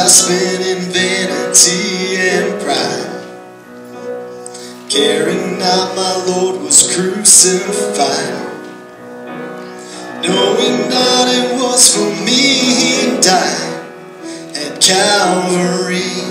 I spent in vanity and pride, caring not my Lord was crucified, knowing not it was for me He died at Calvary.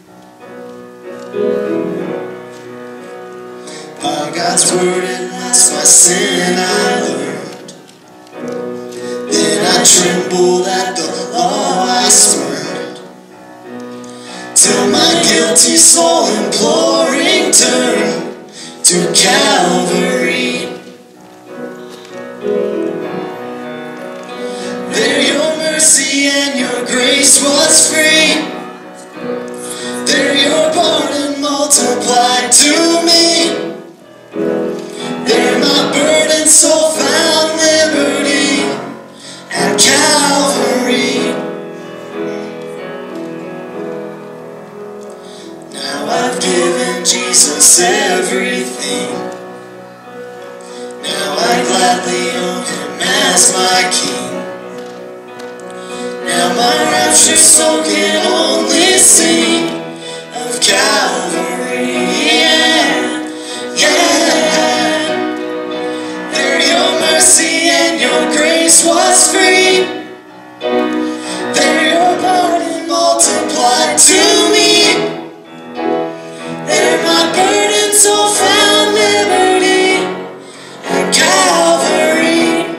By God's word at last my sin I learned, then I trembled at the law I spurned, till my guilty soul imploring turned to Calvary. There your mercy and your grace was free, there your pardon multiplied to me, there my burdened soul found liberty at Calvary. Now I've given Jesus everything, now I gladly own Him as my King. Now my raptured soul can only sing of Calvary. Yeah, yeah. There your mercy and your grace was free, there your pardon multiplied to me, there my burdened soul found liberty at Calvary.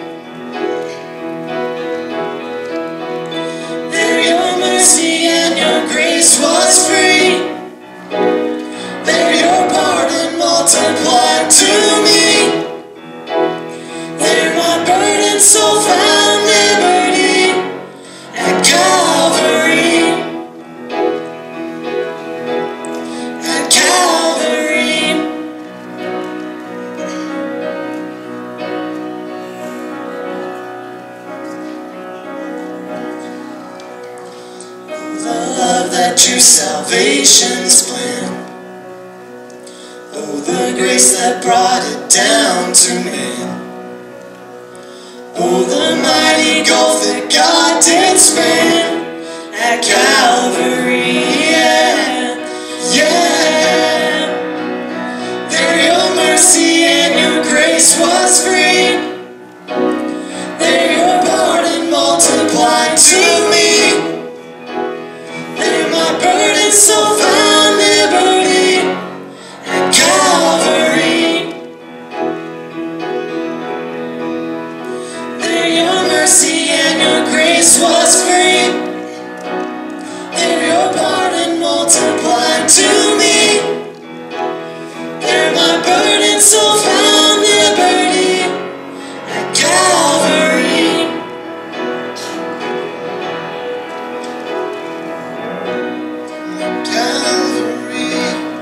There your mercy and your grace was free, there your pardon multiplied to me, there my burdened soul found liberty at Calvary. At Calvary. The love that true salvation's plan, oh the grace that brought it down to man, oh the mighty gulf that God did span at Calvary. Yeah, yeah. There your mercy and your grace was free, there your pardon multiplied to me, there my burdened soul found liberty at Calvary. There your mercy and your grace was free, there your pardon multiplied to me, there my burdened soul found liberty at Calvary. Calvary.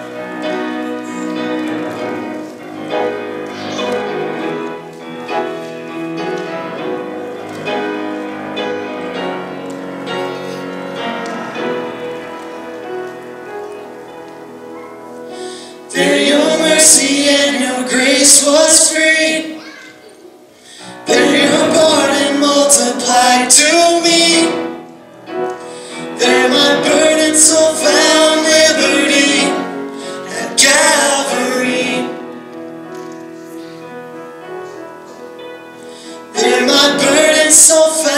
There your mercy and your grace was free, there your pardon multiplied to me, there my burdened soul found liberty at Calvary. There my burdened soul found